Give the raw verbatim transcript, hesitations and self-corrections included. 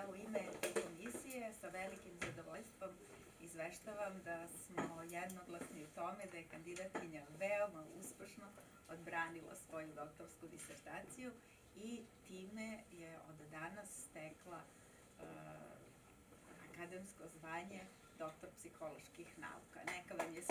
ja u ime komisije sa velikim zadovoljstvom izveštavam da smo jednoglasni u tome da je kandidatkinja veoma uspešno odbranila svoju doktorsku disertaciju i time je od danas stekla akademsko zvanje doktor psiholoških nauka. Neka vam je